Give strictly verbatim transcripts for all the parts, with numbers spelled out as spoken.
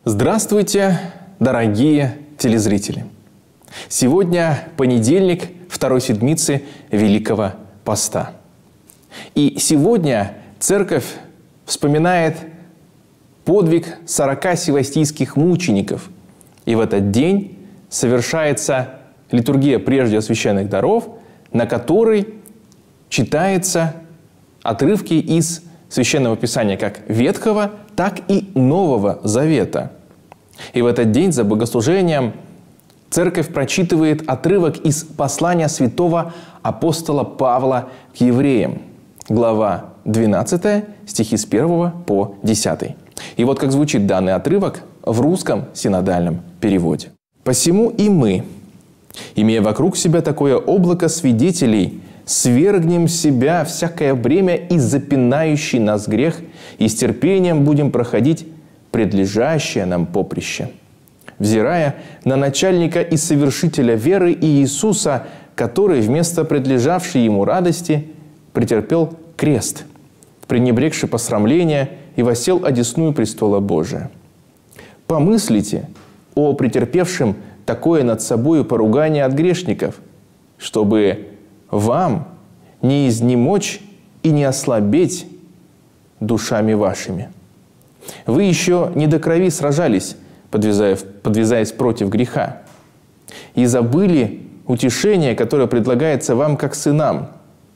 Здравствуйте, дорогие телезрители! Сегодня понедельник второй седмицы Великого Поста. И сегодня Церковь вспоминает подвиг сорока севастийских мучеников. И в этот день совершается литургия прежде священных даров, на которой читаются отрывки из Священного Писания как Ветхого, так и Нового Завета. И в этот день за богослужением Церковь прочитывает отрывок из послания святого апостола Павла к евреям, глава двенадцатая, стихи с первого по десятый. И вот как звучит данный отрывок в русском синодальном переводе. «Посему и мы, имея вокруг себя такое облако свидетелей, свергнем с себя всякое бремя и запинающий нас грех, и с терпением будем проходить предлежащее нам поприще, взирая на начальника и совершителя веры Иисуса, который вместо предлежавшей ему радости претерпел крест, пренебрегши посрамления, и воссел одесную престола Божия. Помыслите о претерпевшем такое над собою поругание от грешников, чтобы вам не изнемочь и не ослабеть душами вашими. Вы еще не до крови сражались, подвязаясь против греха, и забыли утешение, которое предлагается вам как сынам.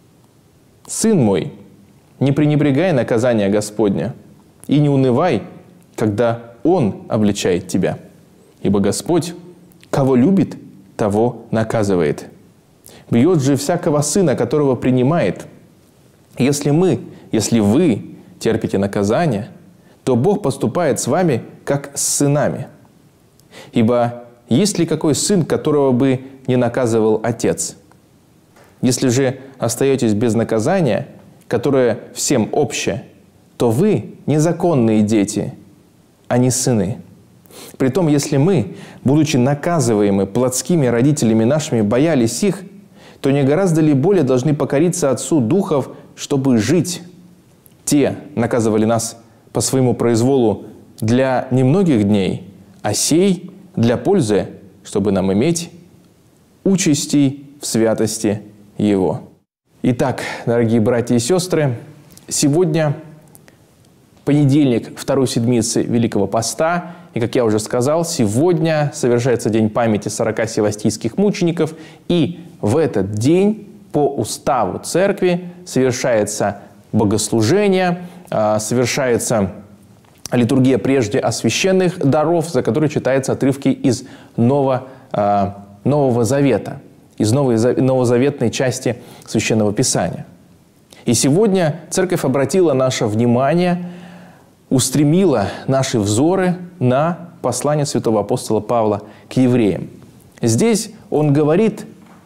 Сын мой, не пренебрегай наказания Господня, и не унывай, когда Он обличает тебя. Ибо Господь, кого любит, того наказывает. Бьет же всякого сына, которого принимает. Если мы, если вы терпите наказание, то Бог поступает с вами, как с сынами. Ибо есть ли какой сын, которого бы не наказывал отец? Если же остаетесь без наказания, которое всем общее, то вы незаконные дети, а не сыны. Притом, если мы, будучи наказываемы плотскими родителями нашими, боялись их, то не гораздо ли более должны покориться Отцу Духов, чтобы жить? Те наказывали нас по своему произволу для немногих дней, а сей для пользы, чтобы нам иметь участей в святости Его». Итак, дорогие братья и сестры, сегодня понедельник второй седмицы Великого Поста, и, как я уже сказал, сегодня совершается день памяти сорока севастийских мучеников, и в этот день по уставу Церкви совершается богослужение, совершается литургия прежде освященных даров, за которые читаются отрывки из Нового, Нового Завета, из новозаветной части Священного Писания. И сегодня Церковь обратила наше внимание, устремила наши взоры на послание святого апостола Павла к евреям. Здесь он говорит,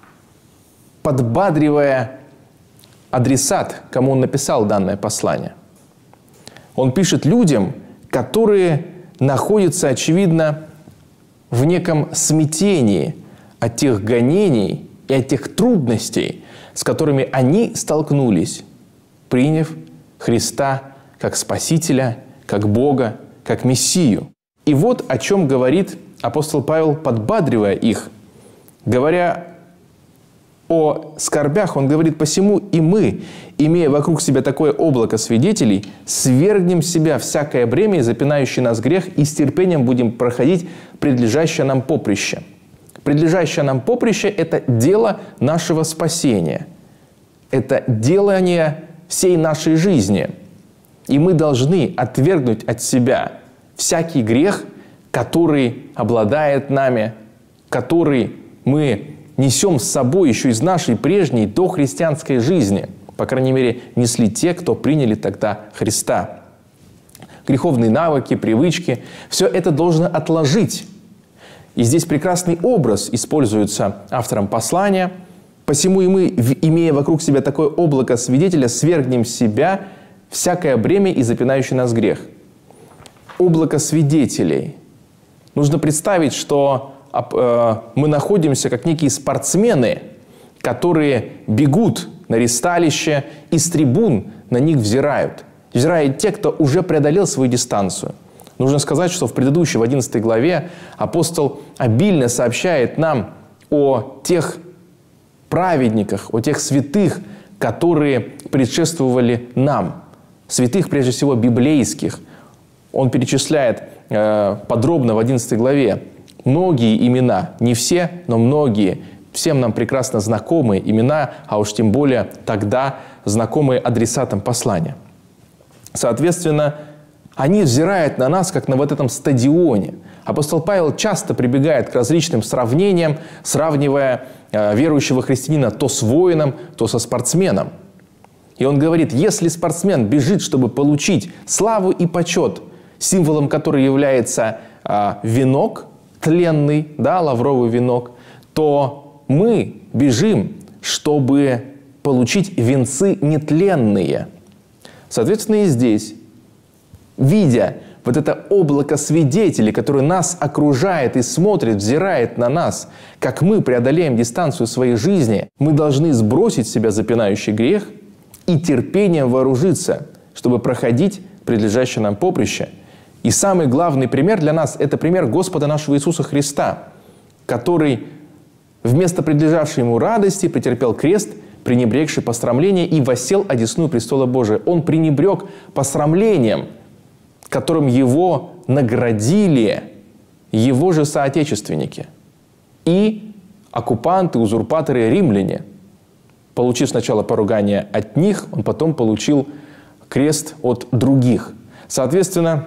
подбадривая адресат, кому он написал данное послание. Он пишет людям, которые находятся, очевидно, в неком смятении от тех гонений и от тех трудностей, с которыми они столкнулись, приняв Христа как Спасителя, как Бога, как Мессию. И вот о чем говорит апостол Павел, подбадривая их. Говоря о скорбях, он говорит: «Посему и мы, имея вокруг себя такое облако свидетелей, свергнем с себя всякое бремя и запинающий нас грех, и с терпением будем проходить предлежащее нам поприще». Предлежащее нам поприще – это дело нашего спасения. Это делание всей нашей жизни. И мы должны отвергнуть от себя всякий грех, который обладает нами, который мы несем с собой еще из нашей прежней дохристианской жизни. По крайней мере, несли те, кто приняли тогда Христа. Греховные навыки, привычки – все это должно отложить. И здесь прекрасный образ используется автором послания. «Посему и мы, имея вокруг себя такое облако свидетеля, свергнем с себя всякое бремя и запинающий нас грех». Облако свидетелей. Нужно представить, что э, мы находимся как некие спортсмены, которые бегут на ристалище и с трибун на них взирают. Взирают те, кто уже преодолел свою дистанцию. Нужно сказать, что в предыдущей, в одиннадцатой главе, апостол обильно сообщает нам о тех праведниках, о тех святых, которые предшествовали нам. Святых, прежде всего, библейских. Он перечисляет э, подробно в одиннадцатой главе многие имена, не все, но многие, всем нам прекрасно знакомые имена, а уж тем более тогда знакомые адресатам послания. Соответственно, они взирают на нас, как на вот этом стадионе. Апостол Павел часто прибегает к различным сравнениям, сравнивая э, верующего христианина то с воином, то со спортсменом. И он говорит, если спортсмен бежит, чтобы получить славу и почет, символом которой является э, венок тленный, да, лавровый венок, то мы бежим, чтобы получить венцы нетленные. Соответственно, и здесь, видя вот это облако свидетелей, которое нас окружает и смотрит, взирает на нас, как мы преодолеем дистанцию своей жизни, мы должны сбросить с себя запинающий грех и терпением вооружиться, чтобы проходить предлежащее нам поприще. И самый главный пример для нас – это пример Господа нашего Иисуса Христа, который вместо предлежавшей ему радости претерпел крест, пренебрегший посрамление, и воссел одесную престола Божия. Он пренебрег посрамлением, которым его наградили его же соотечественники и оккупанты, узурпаторы римляне. Получив сначала поругание от них, он потом получил крест от других. Соответственно,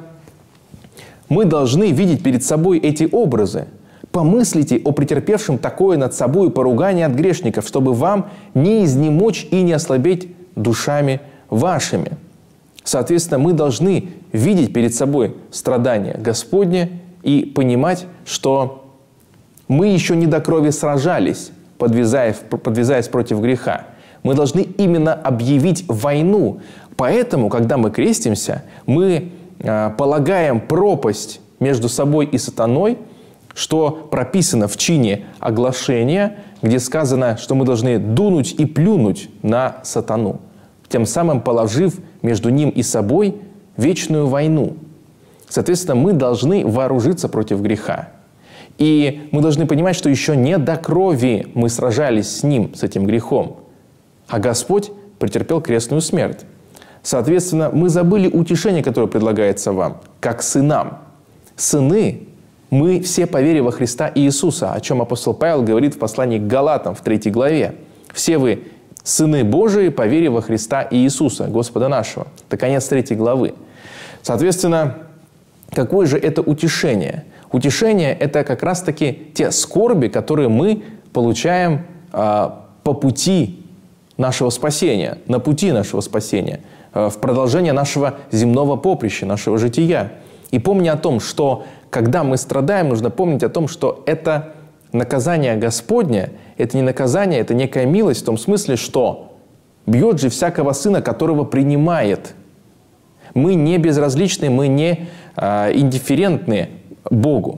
мы должны видеть перед собой эти образы. Помыслите о претерпевшем такое над собой поругание от грешников, чтобы вам не изнемочь и не ослабеть душами вашими. Соответственно, мы должны видеть перед собой страдания Господне и понимать, что мы еще не до крови сражались, подвязаясь, подвязаясь против греха. Мы должны именно объявить войну. Поэтому, когда мы крестимся, мы э, полагаем пропасть между собой и сатаной, что прописано в чине оглашения, где сказано, что мы должны дунуть и плюнуть на сатану, тем самым положив между ним и собой вечную войну. Соответственно, мы должны вооружиться против греха. И мы должны понимать, что еще не до крови мы сражались с ним, с этим грехом, а Господь претерпел крестную смерть. Соответственно, мы забыли утешение, которое предлагается вам, как сынам. Сыны мы все по вере во Христа Иисуса, о чем апостол Павел говорит в послании к Галатам в третьей главе. Все вы сыны Божии по вере во Христа Иисуса, Господа нашего. Это конец третьей главы. Соответственно, какое же это утешение? Утешение – это как раз-таки те скорби, которые мы получаем э, по пути нашего спасения, на пути нашего спасения, э, в продолжение нашего земного поприща, нашего жития. И помня о том, что когда мы страдаем, нужно помнить о том, что это наказание Господне, это не наказание, это некая милость в том смысле, что бьет же всякого сына, которого принимает. Мы не безразличны, мы не э, индифферентны Богу.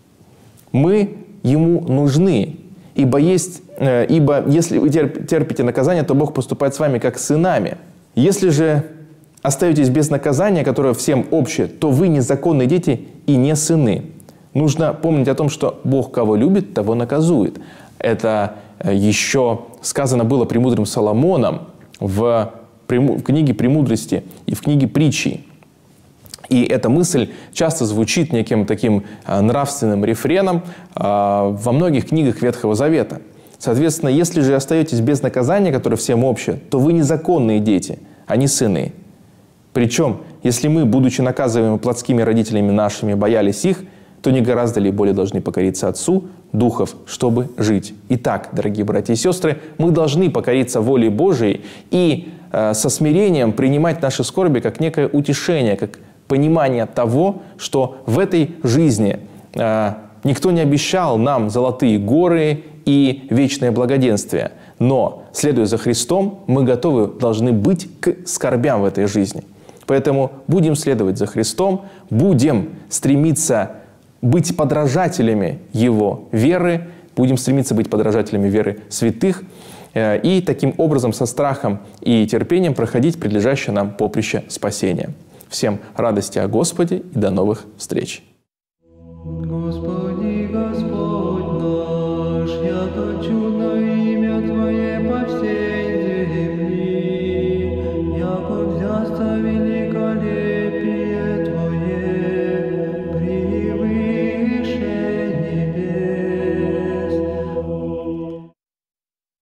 Мы Ему нужны. Ибо, есть, э, ибо если вы терпите наказание, то Бог поступает с вами как с сынами. Если же остаетесь без наказания, которое всем общее, то вы незаконные дети и не сыны. Нужно помнить о том, что Бог кого любит, того наказует. Это еще сказано было премудрым Соломоном в, в книге «Премудрости» и в книге «Притчи». И эта мысль часто звучит неким таким нравственным рефреном во многих книгах Ветхого Завета. Соответственно, если же остаетесь без наказания, которое всем общее, то вы незаконные дети, а не сыны. Причем, если мы, будучи наказываемы плотскими родителями нашими, боялись их, то не гораздо ли более должны покориться Отцу Духов, чтобы жить. Итак, дорогие братья и сестры, мы должны покориться воле Божией и э, со смирением принимать наши скорби как некое утешение, как понимание того, что в этой жизни э, никто не обещал нам золотые горы и вечное благоденствие. Но, следуя за Христом, мы готовы должны быть к скорбям в этой жизни. Поэтому будем следовать за Христом, будем стремиться быть подражателями Его веры, будем стремиться быть подражателями веры святых э, и таким образом со страхом и терпением проходить предлежащее нам поприще спасения. Всем радости о Господе и до новых встреч!